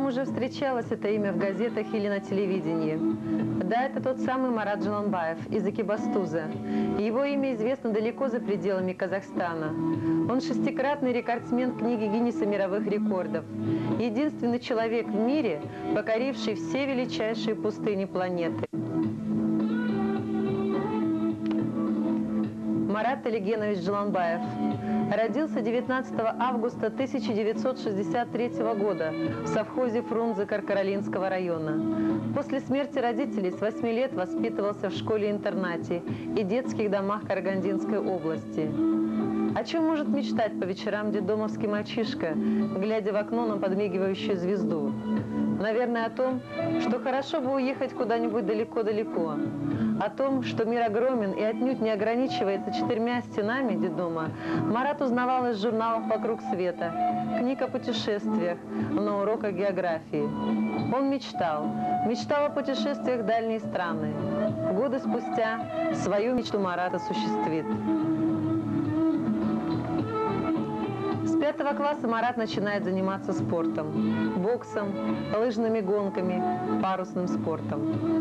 вам уже встречалось это имя в газетах или на телевидении. Да, это тот самый Марат Джаланбаев из Экибастуза. Его имя известно далеко за пределами Казахстана. Он шестикратный рекордсмен книги Гиннесса мировых рекордов. Единственный человек в мире, покоривший все величайшие пустыни планеты. Марат Алигенович Джаланбаев родился 19 августа 1963 года в совхозе Фрунзе Каркаролинского района. После смерти родителей с 8 лет воспитывался в школе-интернате и детских домах Карагандинской области. О чем может мечтать по вечерам детдомовский мальчишка, глядя в окно на подмигивающую звезду? Наверное, о том, что хорошо бы уехать куда-нибудь далеко-далеко. О том, что мир огромен и отнюдь не ограничивается 4 стенами детдома, Марат узнавал из журналов «Вокруг света», книг о путешествиях, на уроках географии. Он мечтал о путешествиях в дальние страны. Годы спустя свою мечту Марат осуществит. С 5 класса Марат начинает заниматься спортом, боксом, лыжными гонками, парусным спортом.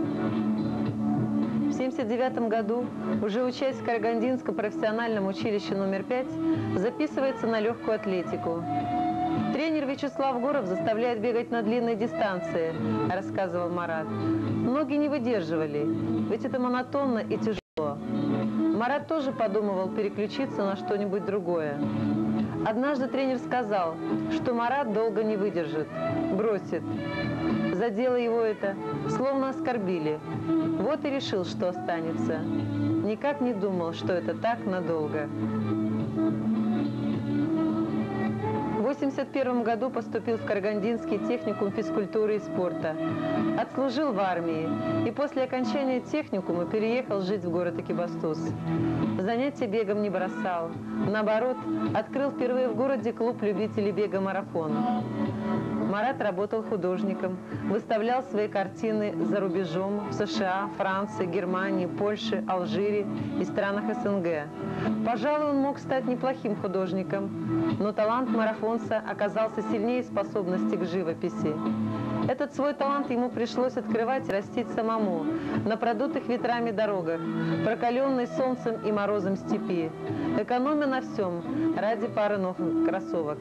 В 1979 году, уже учась в Карагандинском профессиональном училище номер 5, записывается на легкую атлетику. Тренер Вячеслав Гуров заставляет бегать на длинные дистанции, рассказывал Марат. Ноги не выдерживали, ведь это монотонно и тяжело. Марат тоже подумывал переключиться на что-нибудь другое. Однажды тренер сказал, что Марат долго не выдержит, бросит. Задело его это, словно оскорбили. Вот и решил, что останется. Никак не думал, что это так надолго. В 1981 году поступил в Карагандинский техникум физкультуры и спорта. Отслужил в армии и после окончания техникума переехал жить в город Экибастуз. Занятия бегом не бросал. Наоборот, открыл впервые в городе клуб любителей бега-марафон. Марат работал художником, выставлял свои картины за рубежом в США, Франции, Германии, Польше, Алжире и странах СНГ. Пожалуй, он мог стать неплохим художником, но талант марафонца оказался сильнее способности к живописи. Этот свой талант ему пришлось открывать и растить самому на продутых ветрами дорогах, прокаленной солнцем и морозом степи, экономя на всем ради пары новых кроссовок.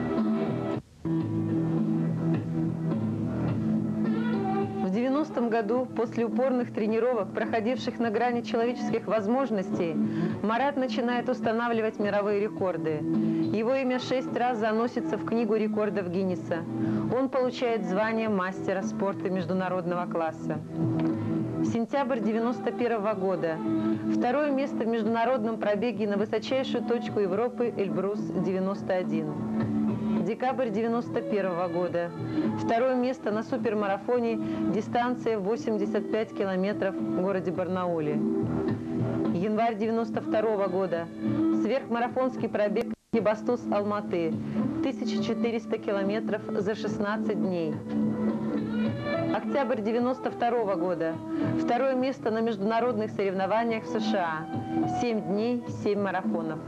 В 90-м году, после упорных тренировок, проходивших на грани человеческих возможностей, Марат начинает устанавливать мировые рекорды. Его имя 6 раз заносится в книгу рекордов Гиннесса. Он получает звание мастера спорта международного класса. Сентябрь 91 года. Второе место в международном пробеге на высочайшую точку Европы Эльбрус-91. Декабрь 91 года. Второе место на супермарафоне, дистанция 85 километров в городе Барнауле. Январь 92 года. Сверхмарафонский пробег Экибастуз-Алматы. 1400 километров за 16 дней. Октябрь 92 года. Второе место на международных соревнованиях в США. 7 дней, 7 марафонов.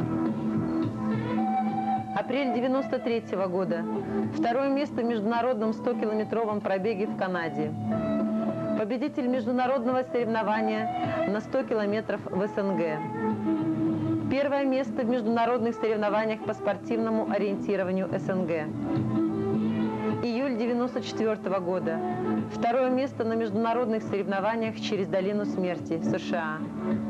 Апрель 93 года. Второе место в международном 100-километровом пробеге в Канаде. Победитель международного соревнования на 100 километров в СНГ. Первое место в международных соревнованиях по спортивному ориентированию СНГ. Июль 94 года. Второе место на международных соревнованиях через долину смерти, США.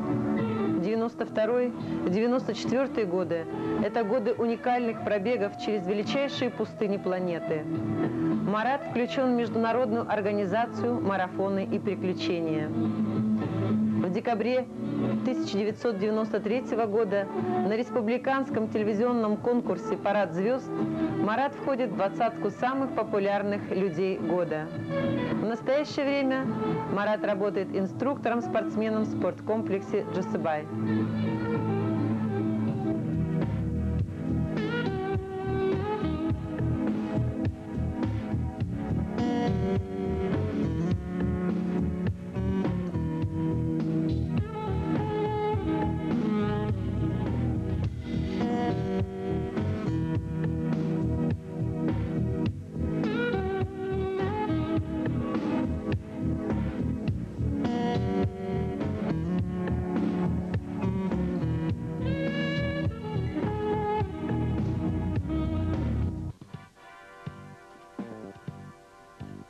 92-94 годы – это годы уникальных пробегов через величайшие пустыни планеты. Марат включен в международную организацию «Марафоны и приключения». В декабре 1993 года на республиканском телевизионном конкурсе «Парад звезд» Марат входит в 20-ку самых популярных людей года. В настоящее время Марат работает инструктором-спортсменом в спорткомплексе «Джусыбай».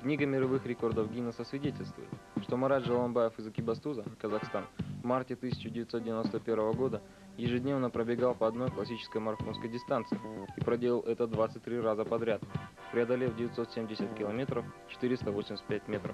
Книга мировых рекордов Гиннесса свидетельствует, что Марат Жаланбаев из Экибастуза, Казахстан, в марте 1991 года ежедневно пробегал по одной классической марафонской дистанции и проделал это 23 раза подряд, преодолев 970 километров 485 метров.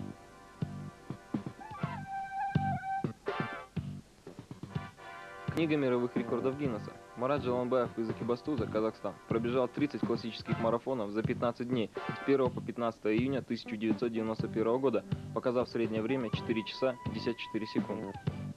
Книга мировых рекордов Гиннесса. Марат Жаланбаев из Экибастуза, Казахстан, пробежал 30 классических марафонов за 15 дней с 1 по 15 июня 1991 года, показав среднее время 4 часа 54 секунды.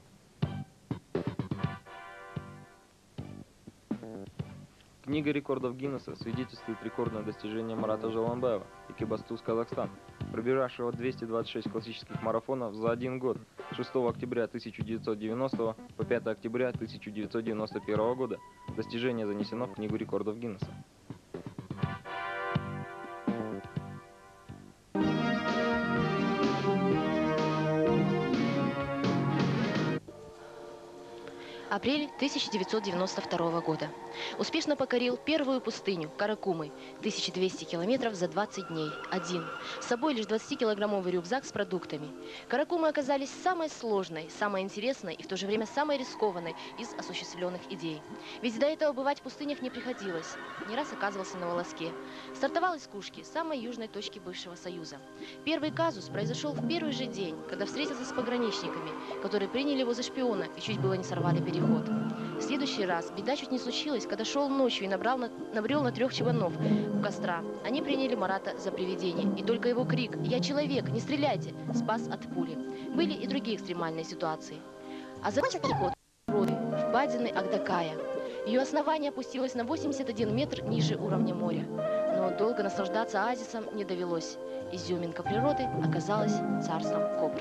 Книга рекордов Гиннесса свидетельствует рекордное достижение Марата Жаланбаева, Экибастуз, Казахстан, пробежавшего 226 классических марафонов за один год, с 6 октября 1990 по 5 октября 1991 года. Достижение занесено в Книгу рекордов Гиннесса. Апрель 1992 года. Успешно покорил первую пустыню Каракумы, 1200 километров за 20 дней, один. С собой лишь 20-килограммовый рюкзак с продуктами. Каракумы оказались самой сложной, самой интересной и в то же время самой рискованной из осуществленных идей. Ведь до этого бывать в пустынях не приходилось. Не раз оказывался на волоске. Стартовал из Кушки, самой южной точки бывшего Союза. Первый казус произошел в первый же день, когда встретился с пограничниками, которые приняли его за шпиона и чуть было не сорвали переход. В следующий раз беда чуть не случилась, когда шел ночью и набрел на 3 чебанов у костра. Они приняли Марата за привидение, и только его крик «Я человек, не стреляйте!» спас от пули. Были и другие экстремальные ситуации. А закончил переход в впадины Агдакая. Ее основание опустилось на 81 метр ниже уровня моря. Но долго наслаждаться оазисом не довелось. Изюминка природы оказалась царством кобр.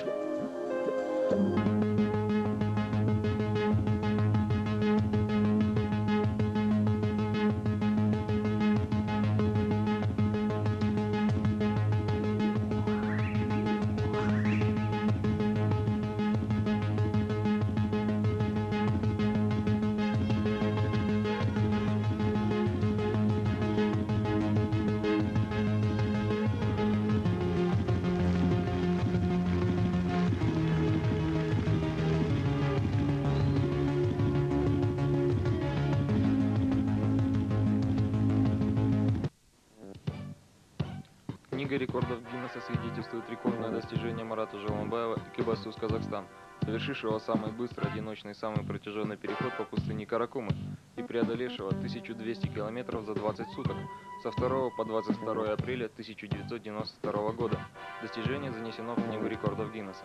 Книга рекордов Гиннесса свидетельствует рекордное достижение Марата Жаланбаева, Экибастуз, Казахстан, совершившего самый быстрый, одиночный и самый протяженный переход по пустыне Каракумы и преодолевшего 1200 километров за 20 суток со 2 по 22 апреля 1992 года. Достижение занесено в Книгу рекордов Гиннесса.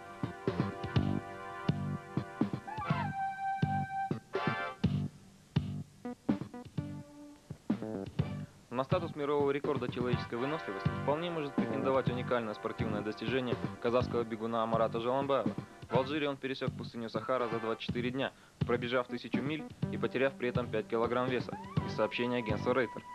На статус мирового рекорда человеческой выносливости вполне может претендовать уникальное спортивное достижение казахского бегуна Марата Жаланбаева. В Алжире он пересек пустыню Сахара за 24 дня, пробежав 1000 миль и потеряв при этом 5 килограмм веса, из сообщения агентства Рейтер.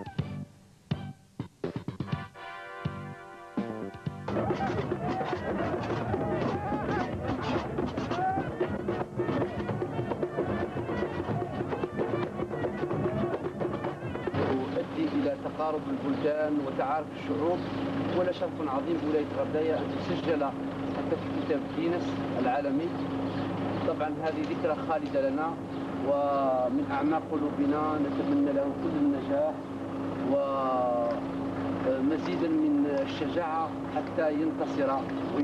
إلى تقارب البلدان وتعارف الشعوب، ولا شرف عظيم بولاية غرداية أن تسجل حتى في كتاب جينيس العالمي. طبعا هذه ذكرى خالدة لنا، ومن أعماق قلوبنا نتمنى له كل النجاح ومزيدا من الشجاعة حتى ينتصر.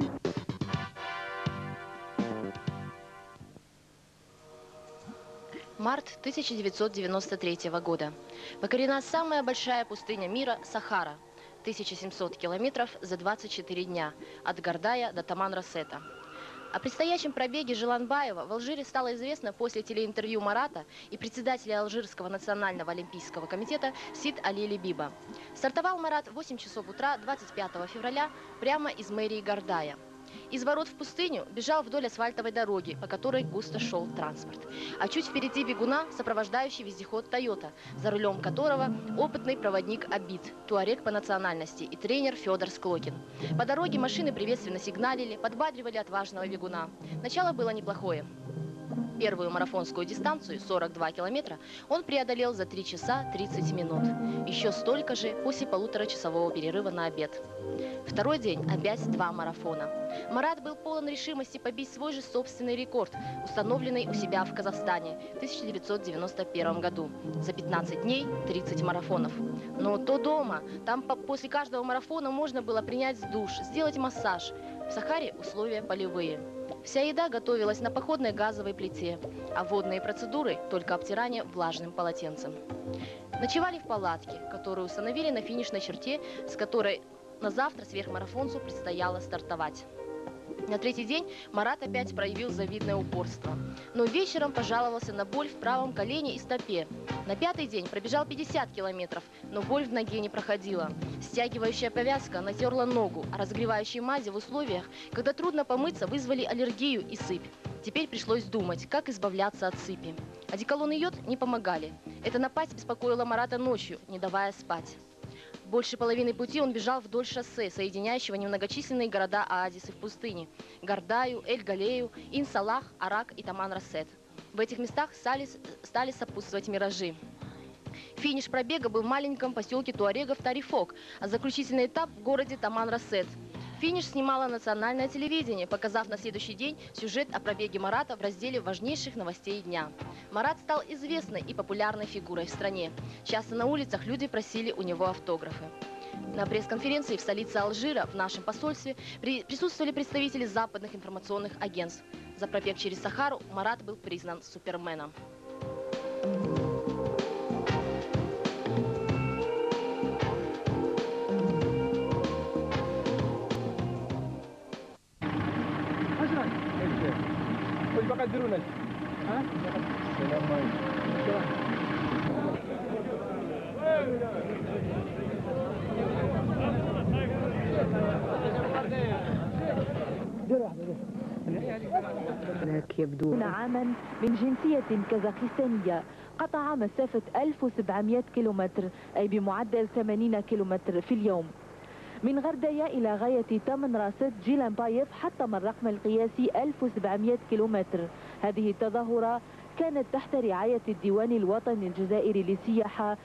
Март 1993 года. Покорена самая большая пустыня мира – Сахара. 1700 километров за 24 дня, от Гардая до Таман-Рассета. О предстоящем пробеге Жаланбаева в Алжире стало известно после телеинтервью Марата и председателя Алжирского национального олимпийского комитета Сид Али Лебиба. Стартовал Марат в 8 часов утра 25 февраля прямо из мэрии Гардая. Из ворот в пустыню бежал вдоль асфальтовой дороги, по которой густо шел транспорт. А чуть впереди бегуна сопровождающий вездеход «Тойота», за рулем которого опытный проводник Абид, туарек по национальности, и тренер Федор Склокин. По дороге машины приветственно сигналили, подбадривали отважного бегуна. Начало было неплохое. Первую марафонскую дистанцию, 42 километра, он преодолел за 3 часа 30 минут. Еще столько же после полуторачасового перерыва на обед. Второй день опять 2 марафона. Марат был полон решимости побить свой же собственный рекорд, установленный у себя в Казахстане в 1991 году. За 15 дней 30 марафонов. Но то дома. Там после каждого марафона можно было принять душ, сделать массаж. В Сахаре условия полевые. Вся еда готовилась на походной газовой плите, а водные процедуры – только обтирание влажным полотенцем. Ночевали в палатке, которую установили на финишной черте, с которой на завтра сверхмарафонцу предстояло стартовать. На третий день Марат опять проявил завидное упорство. Но вечером пожаловался на боль в правом колене и стопе. На пятый день пробежал 50 километров, но боль в ноге не проходила. Стягивающая повязка натерла ногу, а разогревающие мази в условиях, когда трудно помыться, вызвали аллергию и сыпь. Теперь пришлось думать, как избавляться от сыпи. Одеколон и йод не помогали. Эта напасть беспокоила Марата ночью, не давая спать. Больше половины пути он бежал вдоль шоссе, соединяющего немногочисленные города Оазисы в пустыне – Гардаю, Эль-Галею, Ин-Салах, Арак и Таман-Рассет. В этих местах стали сопутствовать миражи. Финиш пробега был в маленьком поселке туарегов Тарифок, а заключительный этап в городе Таман-Рассет. Финиш снимало национальное телевидение, показав на следующий день сюжет о пробеге Марата в разделе важнейших новостей дня. Марат стал известной и популярной фигурой в стране. Часто на улицах люди просили у него автографы. На пресс-конференции в столице Алжира в нашем посольстве присутствовали представители западных информационных агентств. За пробег через Сахару Марат был признан суперменом. عاما من جنسية كازاخستانية قطع مسافة 1700 كيلومتر أي بمعدل 80 كيلومتر في اليوم. من غردية إلى غاية تامن راست جيلانبايف حطم الرقم القياسي 1700 كيلومتر. هذه التظاهرة كانت تحت رعاية الديوان الوطني الجزائري للسياحة.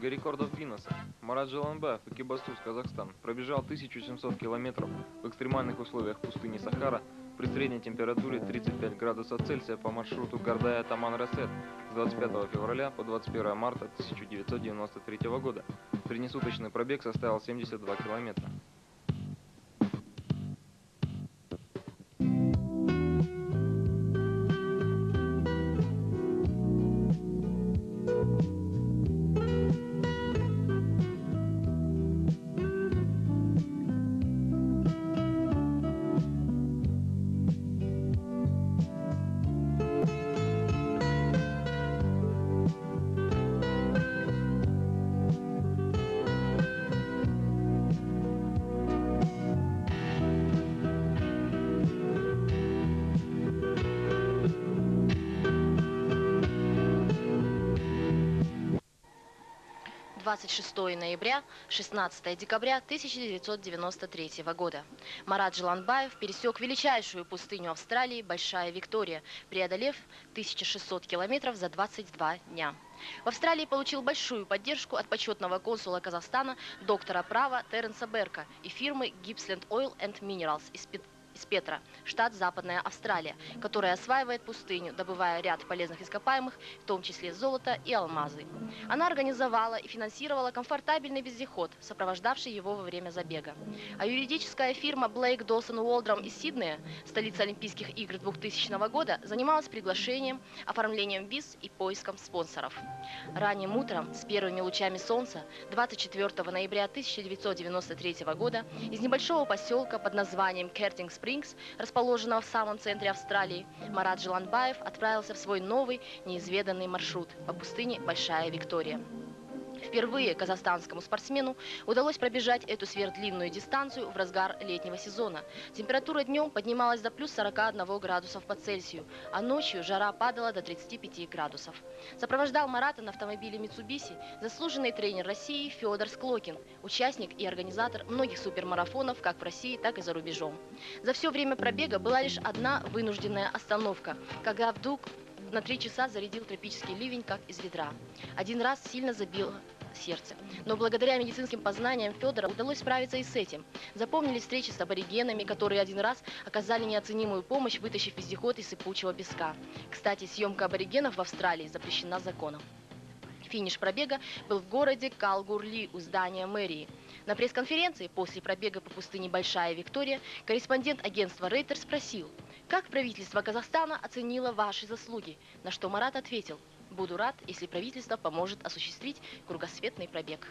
Книга рекордов Гиннесса. Марат Желанбаев, Экибастуз, Казахстан, пробежал 1700 километров в экстремальных условиях пустыни Сахара при средней температуре 35 градусов Цельсия по маршруту Гардая-Таман-Расет с 25 февраля по 21 марта 1993 года. Среднесуточный пробег составил 72 километра. ноября, 16 декабря 1993 года. Марат Желанбаев пересек величайшую пустыню Австралии Большая Виктория, преодолев 1600 километров за 22 дня. В Австралии получил большую поддержку от почетного консула Казахстана доктора права Теренса Берка и фирмы Gippsland Oil and Minerals из Петра, штат Западная Австралия, которая осваивает пустыню, добывая ряд полезных ископаемых, в том числе золото и алмазы. Она организовала и финансировала комфортабельный вездеход, сопровождавший его во время забега. А юридическая фирма Блейк Доусон Уолдрам из Сиднея, столица Олимпийских игр 2000 года, занималась приглашением, оформлением виз и поиском спонсоров. Ранним утром, с первыми лучами солнца, 24 ноября 1993 года, из небольшого поселка под названием Кертинг Спрингс, расположенного в самом центре Австралии, Марат Желанбаев отправился в свой новый, неизведанный маршрут по пустыне Большая Виктория. Впервые казахстанскому спортсмену удалось пробежать эту сверхдлинную дистанцию в разгар летнего сезона. Температура днем поднималась до плюс 41 градусов по Цельсию, а ночью жара падала до 35 градусов. Сопровождал Марата на автомобиле Mitsubishi заслуженный тренер России Федор Склокин, участник и организатор многих супермарафонов как в России, так и за рубежом. За все время пробега была лишь одна вынужденная остановка, когда вдруг на 3 часа зарядил тропический ливень, как из ведра. Один раз сильно забило сердце. Но благодаря медицинским познаниям Федора удалось справиться и с этим. Запомнились встречи с аборигенами, которые один раз оказали неоценимую помощь, вытащив вездеход из сыпучего песка. Кстати, съемка аборигенов в Австралии запрещена законом. Финиш пробега был в городе Калгурли у здания мэрии. На пресс-конференции после пробега по пустыне Большая Виктория корреспондент агентства Рейтер спросил, как правительство Казахстана оценило ваши заслуги, на что Марат ответил: буду рад, если правительство поможет осуществить кругосветный пробег.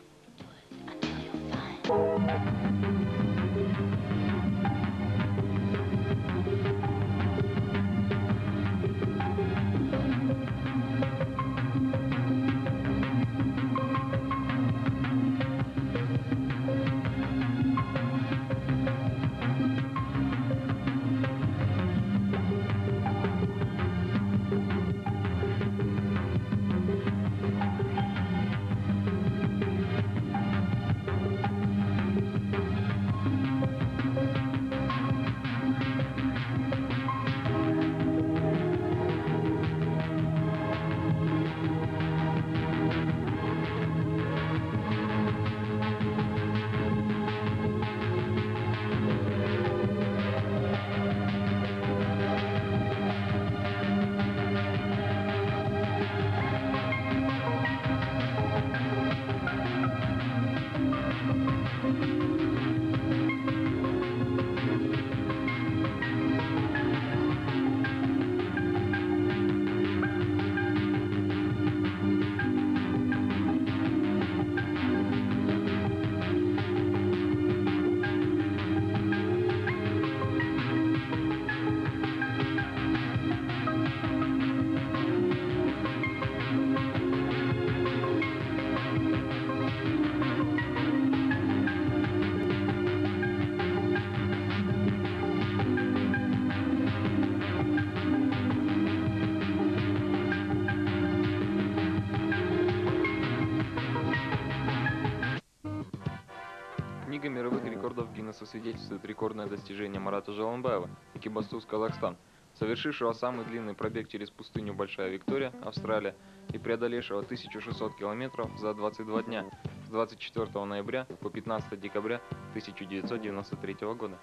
Книга мировых рекордов Гиннесса свидетельствует рекордное достижение Марата Желанбаева, Экибастуз, Казахстан. совершившего самый длинный пробег через пустыню Большая Виктория, Австралия, и преодолевшего 1600 километров за 22 дня с 24 ноября по 15 декабря 1993 года.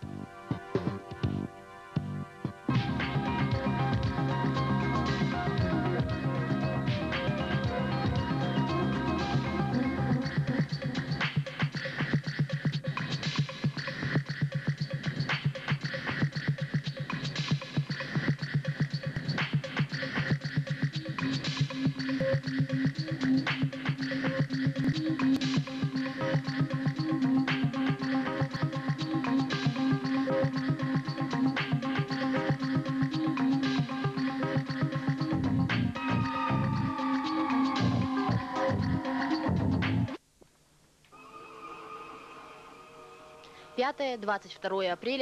Пятое, 22 апреля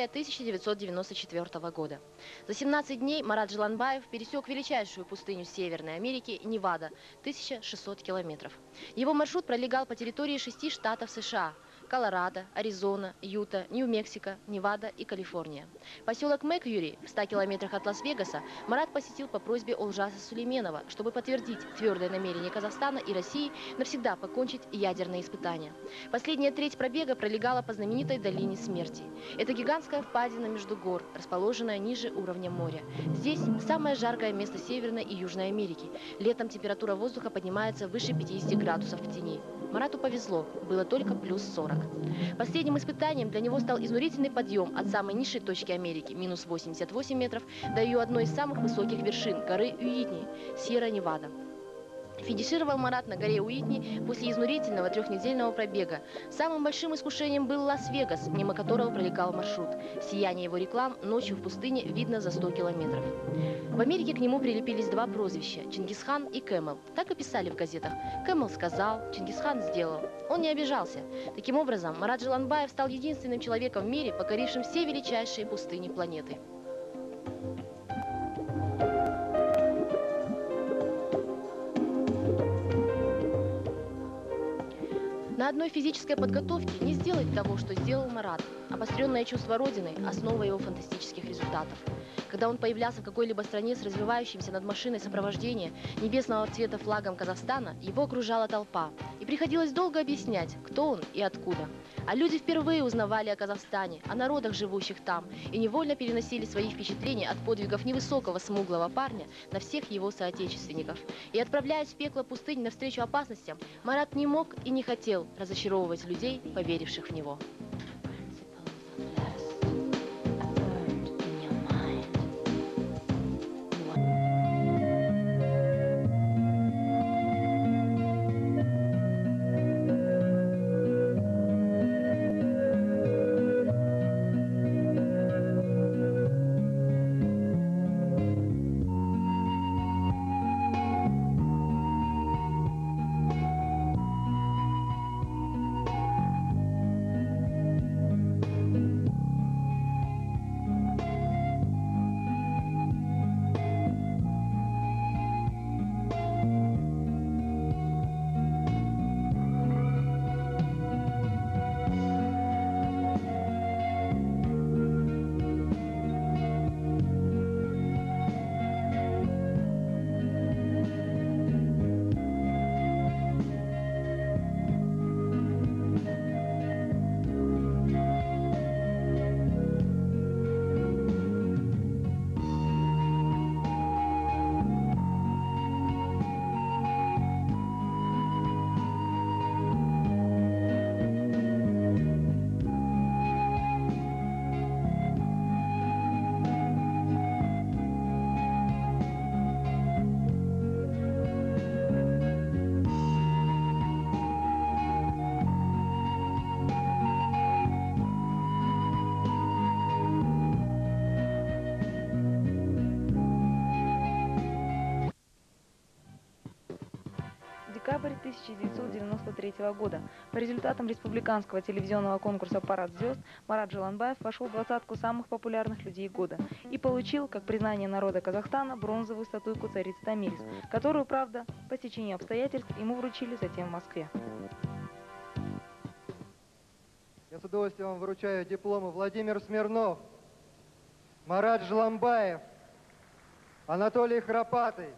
1994 года. За 17 дней Марат Джиланбаев пересек величайшую пустыню Северной Америки Невада, 1600 километров. Его маршрут пролегал по территории 6 штатов США – Колорадо, Аризона, Юта, Нью-Мексико, Невада и Калифорния. Поселок Мэкьюри в 100 километрах от Лас-Вегаса Марат посетил по просьбе Олжаса Сулейменова, чтобы подтвердить твердое намерение Казахстана и России навсегда покончить ядерные испытания. Последняя треть пробега пролегала по знаменитой долине смерти. Это гигантская впадина между гор, расположенная ниже уровня моря. Здесь самое жаркое место Северной и Южной Америки. Летом температура воздуха поднимается выше 50 градусов в тени. Марату повезло, было только плюс 40. Последним испытанием для него стал изнурительный подъем от самой низшей точки Америки, минус 88 метров, до ее одной из самых высоких вершин, горы Уитни, Сьерра-Невада. Финишировал Марат на горе Уитни после изнурительного 3-недельного пробега. Самым большим искушением был Лас-Вегас, мимо которого пролегал маршрут. Сияние его реклам ночью в пустыне видно за 100 километров. В Америке к нему прилепились два прозвища – Чингисхан и Кэмел. Так и писали в газетах. Кэмел сказал, Чингисхан сделал. Он не обижался. Таким образом, Марат Джиланбаев стал единственным человеком в мире, покорившим все величайшие пустыни планеты. На одной физической подготовке не сделать того, что сделал Марат. Обостренное чувство Родины – основа его фантастических результатов. Когда он появлялся в какой-либо стране с развивающимся над машиной сопровождения небесного цвета флагом Казахстана, его окружала толпа. И приходилось долго объяснять, кто он и откуда. А люди впервые узнавали о Казахстане, о народах, живущих там, и невольно переносили свои впечатления от подвигов невысокого смуглого парня на всех его соотечественников. И отправляясь в пекло пустынь навстречу опасностям, Марат не мог и не хотел разочаровывать людей, поверивших в него. Декабрь 1993 года. По результатам республиканского телевизионного конкурса «Парад звезд» Марат Джиланбаев вошел в двадцатку самых популярных людей года и получил, как признание народа Казахстана, бронзовую статуйку царицы Тамилис, которую, правда, по стечению обстоятельств ему вручили затем в Москве. Я с удовольствием вручаю дипломы Владимир Смирнов, Марат Джиланбаев, Анатолий Храпатый.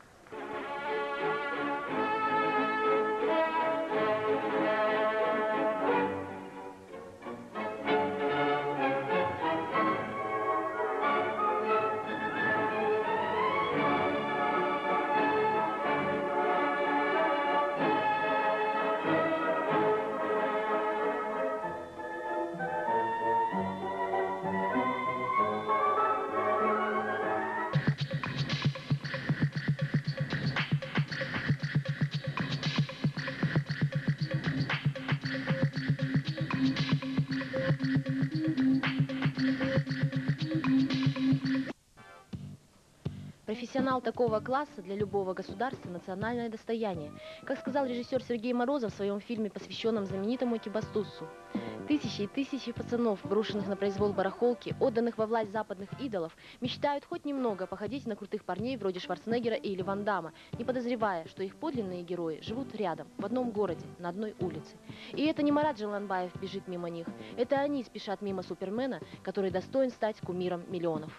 Профессионал такого класса для любого государства – национальное достояние. Как сказал режиссер Сергей Морозов в своем фильме, посвященном знаменитому Экибастузу. Тысячи и тысячи пацанов, брошенных на произвол барахолки, отданных во власть западных идолов, мечтают хоть немного походить на крутых парней вроде Шварценеггера или Ван Дамма, не подозревая, что их подлинные герои живут рядом, в одном городе, на одной улице. И это не Марат Джаланбаев бежит мимо них, это они спешат мимо Супермена, который достоин стать кумиром миллионов.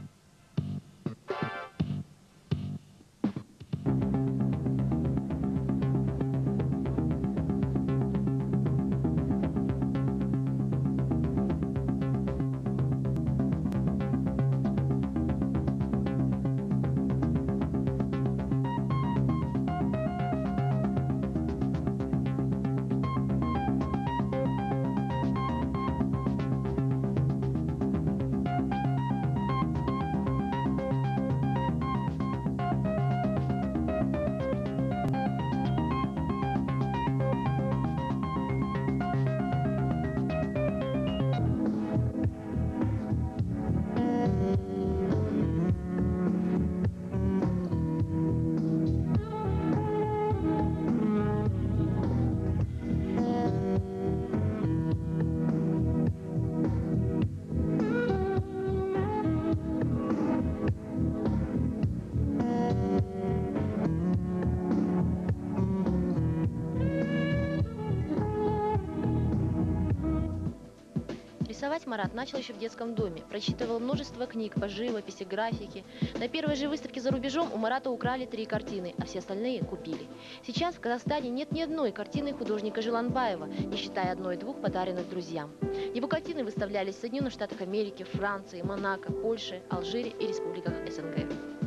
Рисовать Марат начал еще в детском доме, прочитывал множество книг по живописи, графике. На первой же выставке за рубежом у Марата украли 3 картины, а все остальные купили. Сейчас в Казахстане нет ни одной картины художника Жиланбаева, не считая 1-2 подаренных друзьям. Его картины выставлялись в Соединенных Штатах Америки, Франции, Монако, Польше, Алжире и республиках СНГ.